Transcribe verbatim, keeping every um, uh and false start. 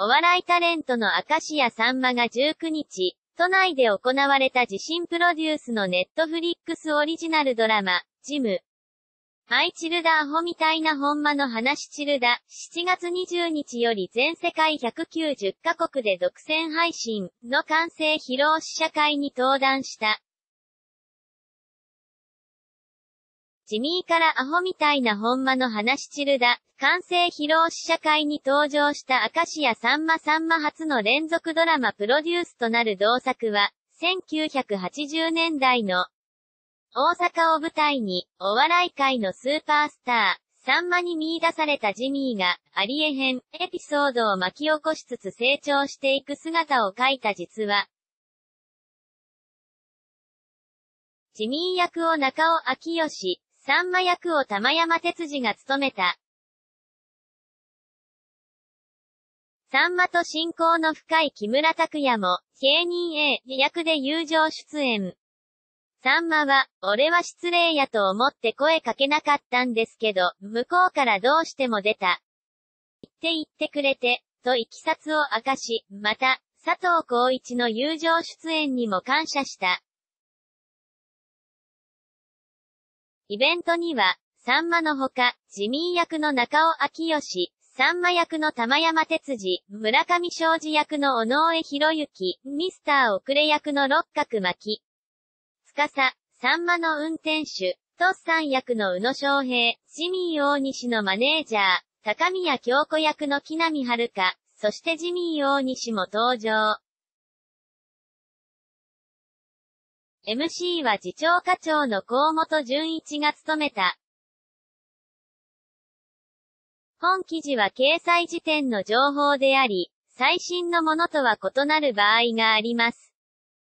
お笑いタレントの明石家さんまがじゅうくにち、都内で行われた自身プロデュースのネットフリックスオリジナルドラマ、ジム。マイチルダアホみたいなほんまの話チルダ、しちがつにじゅうにちより全世界ひゃくきゅうじゅっかこくで独占配信の完成披露試写会に登壇した。ジミーからアホみたいなほんまの話チルダ、完成披露試写会に登場した明石家さんまさんま初の連続ドラマプロデュースとなる同作は、せんきゅうひゃくはちじゅうねんだいの大阪を舞台に、お笑い界のスーパースター、さんまに見出されたジミーが、ありえへんエピソードを巻き起こしつつ成長していく姿を描いた実話。ジミー役を中尾明義、さんま役を玉山哲司が務めた。さんまと親交の深い木村拓哉も、芸人 A 役で友情出演。さんまは、俺は失礼やと思って声かけなかったんですけど、向こうからどうしても出た。言って言ってくれて、といきさつを明かし、また、佐藤浩市の友情出演にも感謝した。イベントには、さんまのほか、ジミー役の中尾明義、さんま役の玉山哲司、村上正司役の尾上博之、ミスター遅れ役の六角巻。司、さんまの運転手、とっさん役の宇野昌平、ジミー大西のマネージャー、高宮京子役の木南遥、そしてジミー大西も登場。エムシー は次長課長の河本純一が務めた。本記事は掲載時点の情報であり、最新のものとは異なる場合があります。